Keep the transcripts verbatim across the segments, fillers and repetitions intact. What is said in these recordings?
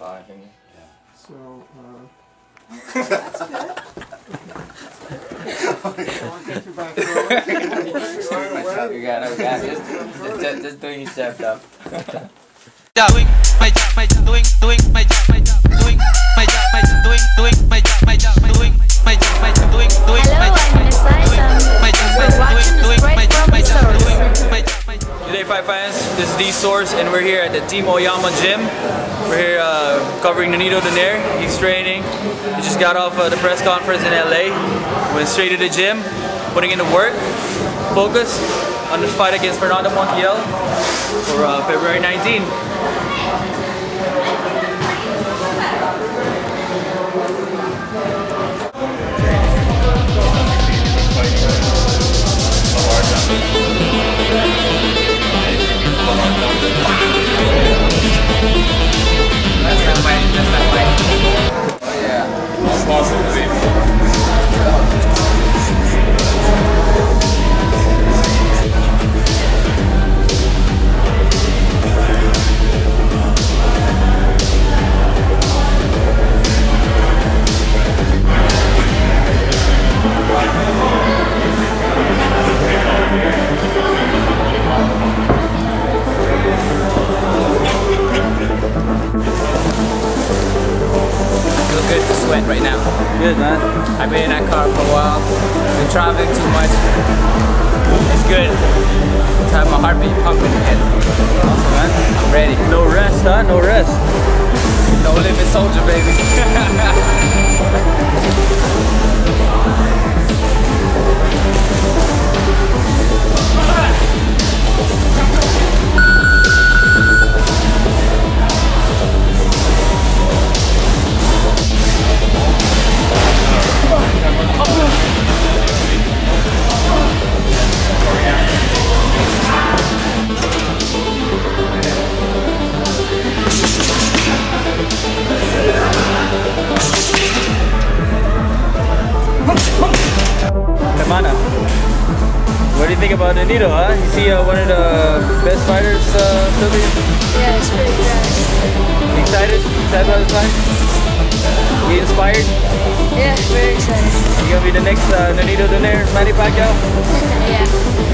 So, uh... That's good. You got it, you got it. Just, just, just doing his job, job. Doing my job, my job, doing, doing my job, my job, doing my job, my job, doing, doing my job, my job, doing my job, my job, doing, doing my job, my job, doing, doing my job, my job, doing my job, my job. Good day, Five fans. This is dSource, and we're here at the Team Oyama gym. We're here uh, covering Nonito Donaire. He's training. He just got off uh, the press conference in L A. Went straight to the gym, putting in the work, focused on the fight against Fernando Montiel for uh, February nineteenth. That's not white, that's not white. Oh yeah. All possible, please. Sweat right now. Good, man. I've been in that car for a while. Been traveling too much. It's good to have my heartbeat pumping again. Awesome, man. I'm ready. No rest, huh? No rest. No limit soldier, baby. What do you think about Nonito, huh? You see uh, one of the best fighters, uh, Philipino? Yeah, it's pretty fast. You excited? Excited about the fight? You inspired? Yeah, very excited. You gonna be the next uh, Nonito Donaire, Manny Pacquiao? Yeah.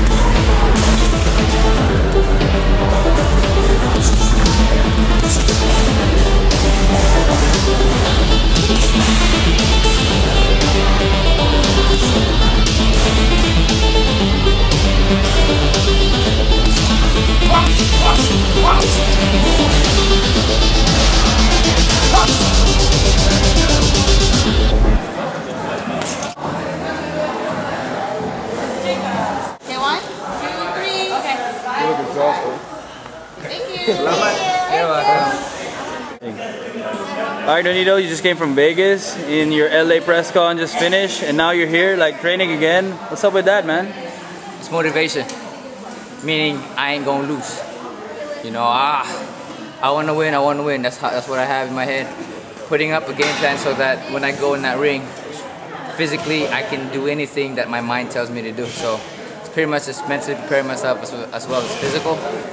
Alright, Nonito, you just came from Vegas in your L A press con, just finished, and now you're here, like, training again. What's up with that, man? It's motivation. Meaning, I ain't gonna lose. You know, ah, I wanna win, I wanna win. That's how, that's what I have in my head. Putting up a game plan so that when I go in that ring, physically, I can do anything that my mind tells me to do. So, it's pretty much just mentally preparing myself as, as well as physical.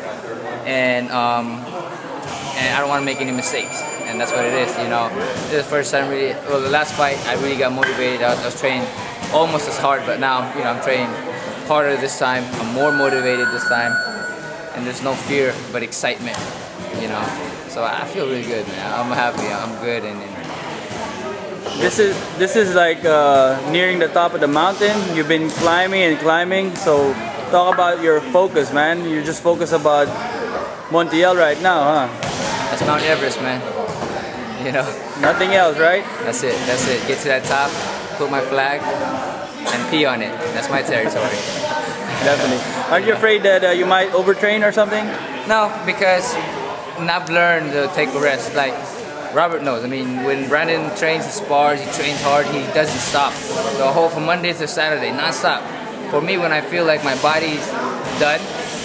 And, um, and I don't want to make any mistakes, and that's what it is, you know. This is the first time really, well, the last fight, I really got motivated. I was, I was training almost as hard, but now, you know, I'm training harder this time. I'm more motivated this time, and there's no fear, but excitement, you know. So I feel really good, man. I'm happy, I'm good, and, and This is this is like uh, nearing the top of the mountain. You've been climbing and climbing, so talk about your focus, man. You're just focused about Montiel right now, huh? That's Mount Everest, man. You know. Nothing else, right? That's it. That's it. Get to that top, put my flag, and pee on it. That's my territory. Definitely. Aren't you afraid that uh, you might overtrain or something? No, because I've learned to take a rest. Like Robert knows. I mean, when Brandon trains and spars, he trains hard. He doesn't stop. The whole from Monday to Saturday, non-stop. For me, when I feel like my body's done,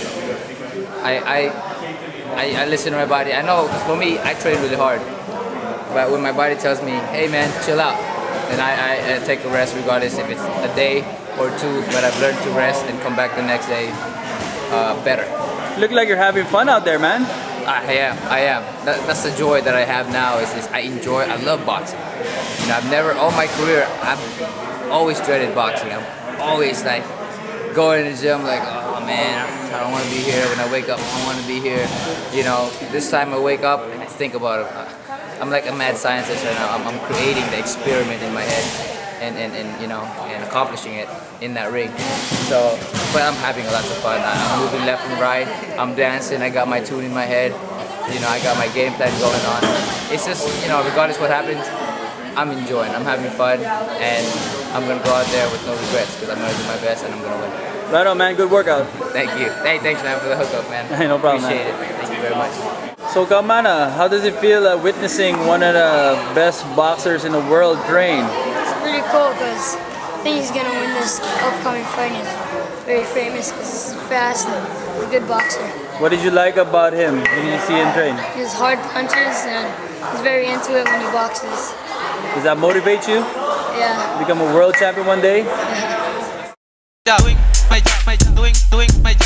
I I. I, I listen to my body. I know, for me, I train really hard. But when my body tells me, hey man, chill out, then I, I, I take a rest regardless if it's a day or two, but I've learned to rest and come back the next day uh, better. Look like you're having fun out there, man. I am. I am. That, that's the joy that I have now. Is, is I enjoy. I love boxing. You know, I've never all my career. I've always dreaded boxing. I'm always like going to the gym like, oh man, I don't want to be here. When I wake up, I don't want to be here. You know, this time I wake up and I think about it. I'm like a mad scientist right now. I'm, I'm creating the experiment in my head and, and, and you know and accomplishing it in that ring. So, but I'm having lots of fun. I'm moving left and right. I'm dancing. I got my tune in my head. You know, I got my game plan going on. It's just, you know, regardless what happens, I'm enjoying. I'm having fun, and I'm gonna go out there with no regrets because I'm gonna do my best and I'm gonna win. Right on, man. Good workout. Thank you. Hey, thanks, man, for the hookup, man. Hey, no problem, Appreciate man. it. Thank you very much. So, Kamana, how does it feel uh, witnessing one of the best boxers in the world train? It's pretty cool because I think he's gonna win this upcoming fight. He's very famous because he's fast and he's a good boxer. What did you like about him? Did you see him train? He has hard punches and he's very into it when he boxes. Does that motivate you? Yeah. Become a world champion one day? Doing my job, my doing doing my